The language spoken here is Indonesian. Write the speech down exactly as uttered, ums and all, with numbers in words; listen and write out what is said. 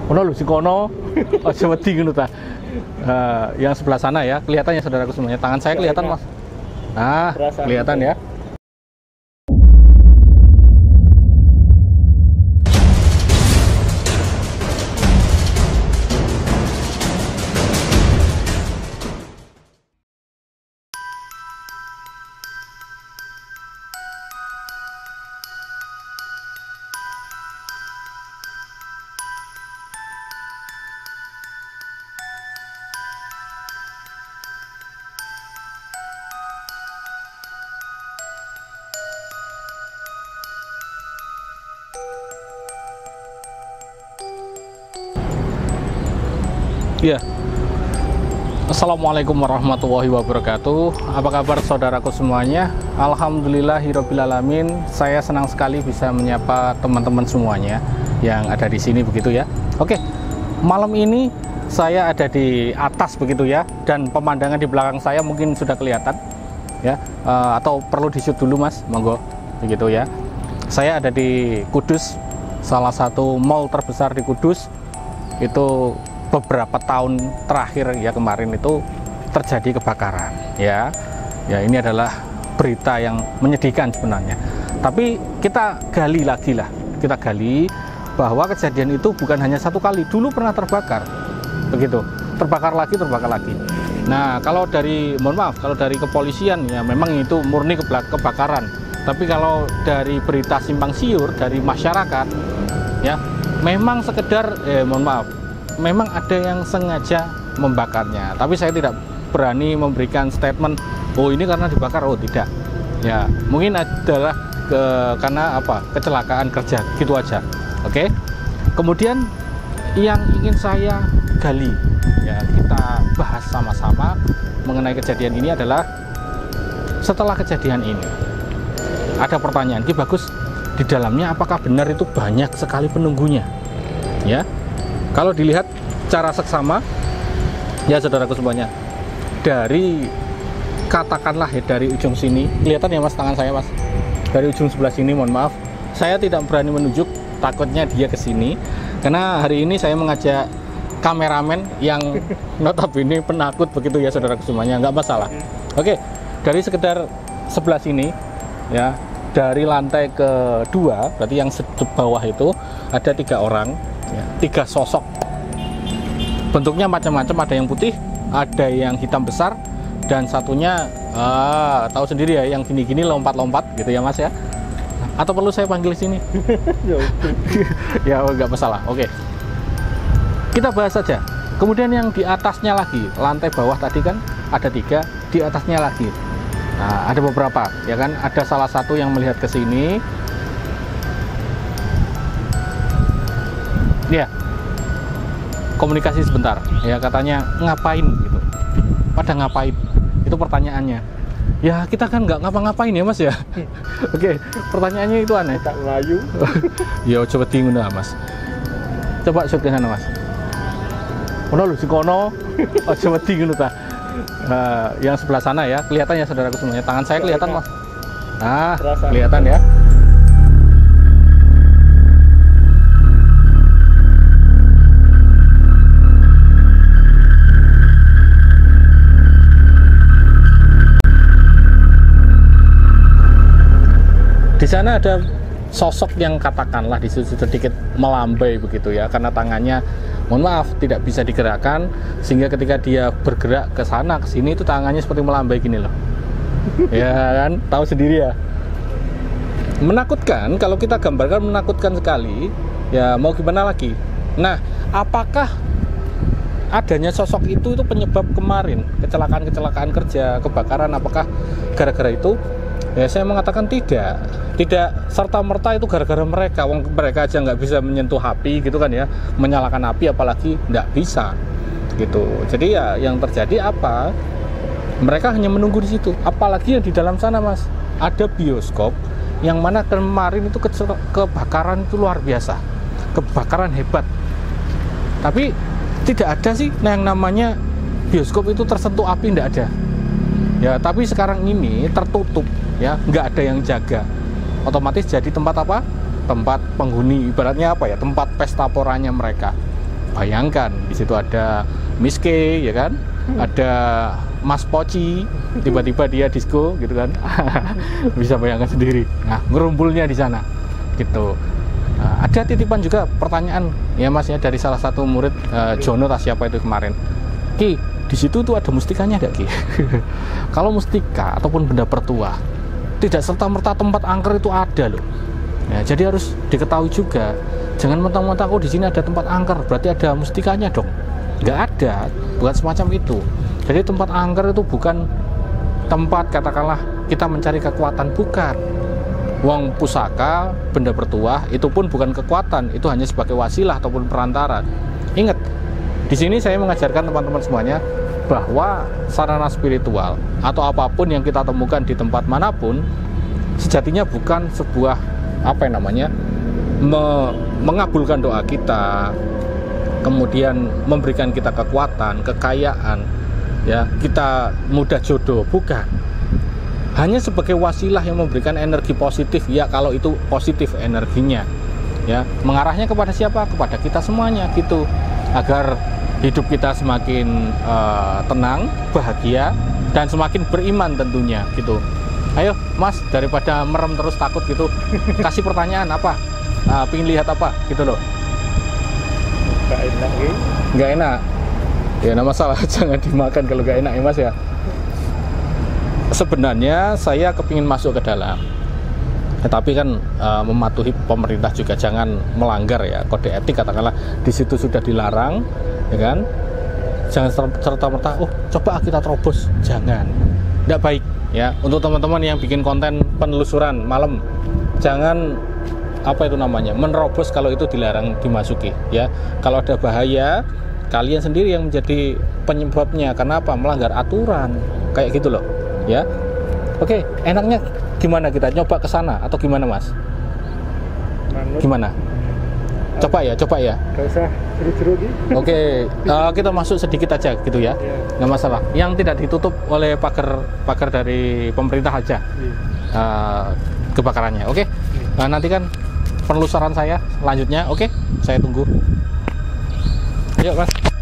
Ono lho sing kono. Aja wedi ngono ta. Uh, yang sebelah sana ya, kelihatan ya saudaraku semuanya. Tangan saya kelihatan, Mas. Nah, kelihatan ya. Ya, Assalamualaikum warahmatullahi wabarakatuh. Apa kabar saudaraku semuanya? Alhamdulillahirobbilalamin. Saya senang sekali bisa menyapa teman-teman semuanya yang ada di sini begitu ya. Oke, malam ini saya ada di atas begitu ya, dan pemandangan di belakang saya mungkin sudah kelihatan ya. Uh, atau perlu di shoot dulu Mas, monggo begitu ya. Saya ada di Kudus, salah satu mall terbesar di Kudus. Itu beberapa tahun terakhir ya, kemarin itu terjadi kebakaran ya. Ya, ini adalah berita yang menyedihkan sebenarnya. Tapi kita gali lagi lah, kita gali bahwa kejadian itu bukan hanya satu kali, dulu pernah terbakar begitu, terbakar lagi, terbakar lagi. Nah, kalau dari, mohon maaf, kalau dari kepolisian ya memang itu murni kebakaran. Tapi kalau dari berita simpang siur dari masyarakat ya, memang sekedar eh, mohon maaf, memang ada yang sengaja membakarnya. Tapi saya tidak berani memberikan statement, oh ini karena dibakar, oh tidak. Ya, mungkin adalah ke, karena apa? Kecelakaan kerja, gitu aja. Oke. Kemudian yang ingin saya gali, ya kita bahas sama-sama mengenai kejadian ini adalah setelah kejadian ini ada pertanyaan, ki bagus, di dalamnya apakah benar itu banyak sekali penunggunya? Ya. Kalau dilihat secara seksama ya saudaraku semuanya, dari katakanlah ya, dari ujung sini kelihatan ya Mas, tangan saya Mas, dari ujung sebelah sini, mohon maaf saya tidak berani menunjuk, takutnya dia ke sini karena hari ini saya mengajak kameramen yang notabene penakut begitu ya saudaraku semuanya, nggak masalah. Oke, dari sekedar sebelah sini ya, dari lantai kedua berarti yang bawah itu ada tiga orang ya, tiga sosok, bentuknya macam-macam, ada yang putih, ada yang hitam besar, dan satunya ah, tahu sendiri ya, yang gini-gini lompat-lompat gitu ya Mas ya. Atau perlu saya panggil sini? Ya nggak masalah. Oke, kita bahas saja. Kemudian yang di atasnya lagi, lantai bawah tadi kan ada tiga, di atasnya lagi nah, ada beberapa ya kan. Ada salah satu yang melihat ke sini ya, komunikasi sebentar ya, katanya ngapain gitu, pada ngapain, itu pertanyaannya ya. Kita kan nggak ngapa-ngapain ya Mas ya. Oke, pertanyaannya itu aneh, tak melayu. Ya coba tinggal dah Mas, coba shoot ke sana Mas. Ono lho sing kono. Aja wedi ngono ta. Uh, yang sebelah sana ya, kelihatan ya saudaraku semuanya. Tangan saya kelihatan Mas. Nah, kelihatan ya. Di sana ada sosok yang katakanlah di situ sedikit melambai begitu ya, karena tangannya mohon maaf tidak bisa digerakkan, sehingga ketika dia bergerak ke sana ke sini itu tangannya seperti melambai gini loh. Ya kan, tahu sendiri ya. Menakutkan, kalau kita gambarkan menakutkan sekali. Ya mau gimana lagi. Nah, apakah adanya sosok itu itu penyebab kemarin kecelakaan-kecelakaan kerja, kebakaran, apakah gara-gara itu? Ya saya mengatakan tidak, tidak serta-merta itu gara-gara mereka. Wong mereka aja nggak bisa menyentuh api gitu kan ya, menyalakan api apalagi nggak bisa gitu. Jadi ya yang terjadi apa? Mereka hanya menunggu di situ. Apalagi yang di dalam sana Mas, ada bioskop yang mana kemarin itu ke kebakaran itu luar biasa, kebakaran hebat. Tapi tidak ada sih yang namanya bioskop itu tersentuh api, tidak ada. Ya, tapi sekarang ini tertutup ya, nggak ada yang jaga. Otomatis jadi tempat apa? Tempat penghuni, ibaratnya apa ya? Tempat pesta poranya mereka. bayangkan di situ ada Miss K, ya kan, ada Mas Poci, tiba-tiba dia disco gitu kan. Bisa bayangkan sendiri. Nah, ngerumpulnya di sana gitu. Nah, ada titipan juga pertanyaan ya Mas ya dari salah satu murid uh, Jono tas siapa itu kemarin. Ki, di situ tuh ada mustikanya enggak, Ki? Kalau mustika ataupun benda pertua tidak serta-merta tempat angker itu ada loh. Ya, jadi harus diketahui juga. Jangan mentang-mentang aku di sini ada tempat angker berarti ada mustikanya dong. Nggak ada, bukan semacam itu. Jadi tempat angker itu bukan tempat katakanlah kita mencari kekuatan, bukan. Uang pusaka, benda bertuah itu pun bukan kekuatan, itu hanya sebagai wasilah ataupun perantara. Ingat, di sini saya mengajarkan teman-teman semuanya bahwa sarana spiritual atau apapun yang kita temukan di tempat manapun sejatinya bukan sebuah apa yang namanya me mengabulkan doa kita, kemudian memberikan kita kekuatan, kekayaan, ya kita mudah jodoh, bukan. Hanya sebagai wasilah yang memberikan energi positif, ya kalau itu positif energinya, ya mengarahnya kepada siapa? Kepada kita semuanya gitu, agar hidup kita semakin uh, tenang, bahagia, dan semakin beriman tentunya gitu. Ayo Mas, daripada merem terus takut gitu, kasih pertanyaan apa? Uh, pingin lihat apa gitu loh. Gak enak gitu. Gak enak? Ya nggak masalah, jangan dimakan kalau gak enak ya Mas ya. Sebenarnya saya kepingin masuk ke dalam, tetapi kan uh, mematuhi pemerintah juga, jangan melanggar ya kode etik katakanlah. Di situ sudah dilarang, ya kan? Jangan serta-merta, oh coba kita terobos, jangan. Tidak baik ya. Untuk teman-teman yang bikin konten penelusuran malam, jangan apa itu namanya menerobos kalau itu dilarang dimasuki ya. Kalau ada bahaya, kalian sendiri yang menjadi penyebabnya. Kenapa? Melanggar aturan kayak gitu loh ya. Oke, enaknya gimana, kita nyoba ke sana atau gimana Mas? Manut. Gimana? Coba ya, coba ya. Gak usah seru-seru gitu. Oke, uh, kita masuk sedikit aja gitu ya, nggak masalah. Yang tidak ditutup oleh pagar pagar dari pemerintah aja uh, kebakarannya. Oke, nah, nanti kan penelusuran saya selanjutnya. Oke, saya tunggu. Yuk Mas.